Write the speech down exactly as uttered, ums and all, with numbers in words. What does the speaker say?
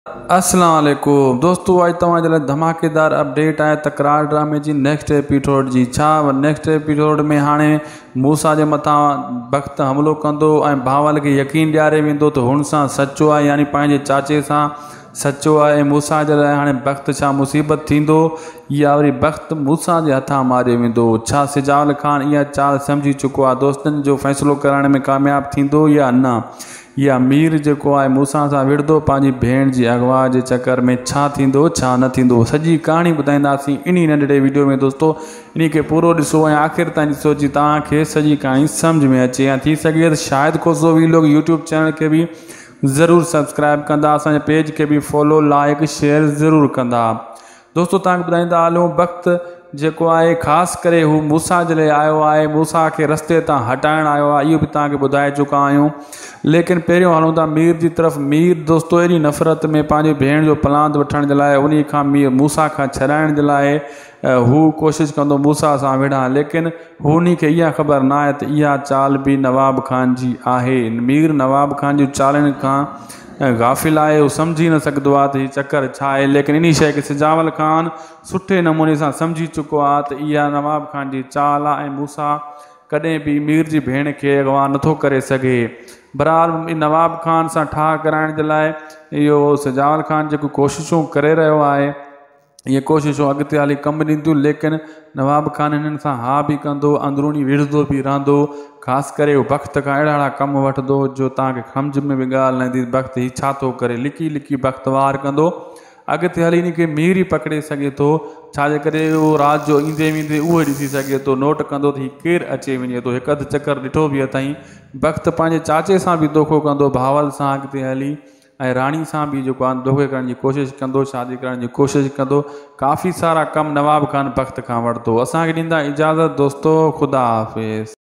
अस्सलाम वालेकुम दोस्तों, आज तव्हांजे लाइ धमाकेदार अपडेट आहे तकरार ड्रामे जी नेक्स्ट एपिसोड जी। छा नेक्स्ट एपिसोड में हाणे मूसा जे मथां वक़्तु हमलो कंदो ऐं भावल खे यकीन ॾियारे वेंदो त हुन सां सचो आहे, यानी पंहिंजे चाचे सां सचो आहे। मूसा जे लाइ हाणे वक़्तु छा मुसीबत थींदो या वरी वक़्तु मूसा जे हथां मारियो वेंदो? छा सिजाल ख़ान इहा चाल सम्झी चुको आहे? दोस्तनि जो फ़ैसिलो करण में कामयाबु थींदो या न? या मीर जेको आहे मूसा सां विढ़ंदो पंहिंजी भेण जी अगवा जे चकर में? छा थींदो छा न थींदो, सॼी कहाणी ॿुधाईंदासीं इन नंढड़े वीडियो में। दोस्तों इन खे पूरो ॾिसो ऐं आख़िर ताईं ॾिसो जी तव्हांखे सॼी कहाणी सम्झ में अचे, या थी सघे त शायदि को सो वीलोग यूट्यूब चैनल के भी ज़रूर सब्सक्राइब कंदा, असांजे पेज के भी फॉलो लाइक शेयर ज़रूर कंदा। दोस्तों तव्हांखे ॿुधाईंदा हलूं, वक़्तु जेको आहे ख़ासि करे हू मूसा जे लाइ आयो आहे, मूसा खे रस्ते तां हटाइण आयो आहे, इहो बि तव्हांखे ॿुधाए चुका आहियूं। लेकिन पहिरियों हलूं था मीर जी तरफ़। मीर दोस्तों एॾी नफ़रत में पंहिंजी भेण जो पलांद वठण जे लाइ, उन खां मीर मूसा खां छॾाइण जे लाइ हू कोशिशि कंदो मूसा सां विढ़ा, लेकिन हुन खे इहा ख़बर न आहे त इहा चाल बि नवाब खान जी आहे। मीर नवाब खान जी चालनि खां गाफ़िल आहे, हू सम्झी न सघंदो आहे त हीउ चकर छा आहे। लेकिन इन शइ खे सिजावल ख़ान सुठे नमूने सां सम्झी चुको आहे त इहा नवाब खान जी चाल आहे ऐं मूसा कॾहिं बि मीर जी भेण खे अगवा नथो करे सघे। बहरहाल नवाब खान सां ठाह कराइण जे लाइ इहो सिजावल ख़ान जेको कोशिशूं करे रहियो आहे, इहे कोशिशूं अॻिते हली कमु ॾींदियूं। लेकिन नवाब खान हिननि सां हा बि कंदो, अंदरूनी विढ़ंदो बि रहंदो, ख़ासि करे वक़्त खां अहिड़ा अहिड़ा कमु वठंदो जो तव्हांखे सम्झ में बि ॻाल्हि न ईंदी वक़्तु हीउ छा थो करे। लिकी लिकी वक़्तु वार कंदो, अॻिते हली इन खे मीर ई पकिड़े सघे थो, छाजे करे उहो राति जो ईंदे वेंदे उहो ॾिसी सघे थो, नोट कंदो त हीउ केरु अचे वञे थो। हिकु अधु चकर ॾिठो बि अथई। वक़्तु पंहिंजे चाचे सां बि धोखो कंदो, भावल सां अॻिते हली, ऐं राणी सां बि जेको आहे धोखे करण जी कोशिशि कंदो, शादी करण जी कोशिशि कंदो। काफ़ी सारा कम नवाब खान वक़्त खां वठंदो। असांखे ॾींदा इजाज़त दोस्तों, ख़ुदा हाफ़िज़।